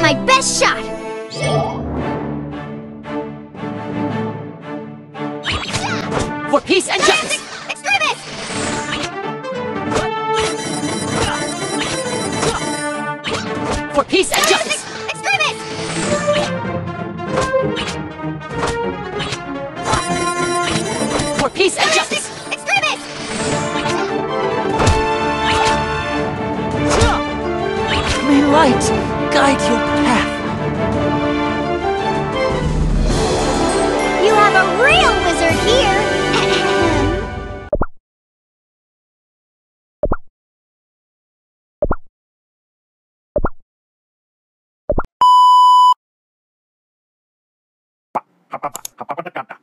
my best shot! For peace and justice! Extremis! For peace and justice! Extremis! For peace and justice! Extremis! May light guide your path. You have a real wizard here! Pa, pa, pa, pa, pa, pa, pa, pa, pa.